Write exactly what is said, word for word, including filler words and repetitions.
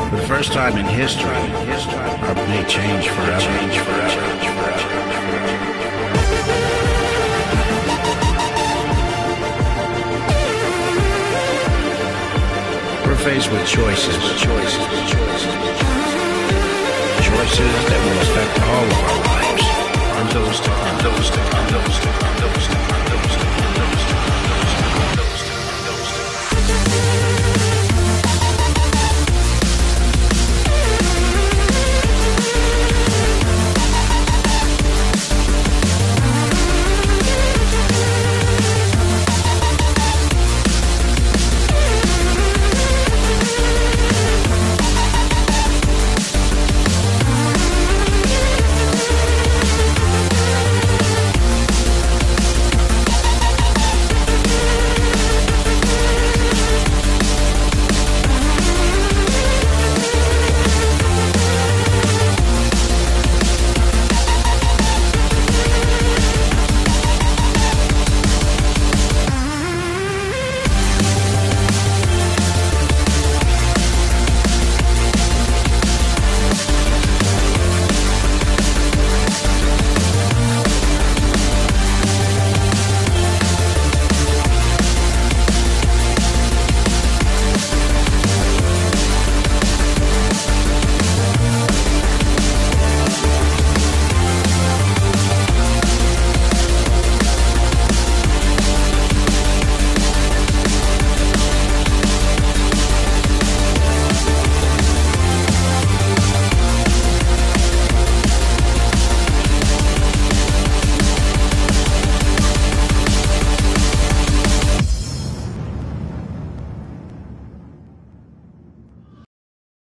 For the first time in history, our may change forever. Change forever. We're faced with choices, choices, choices, choices that will affect all of our lives. On those, on those, on those, on those, on those, on those.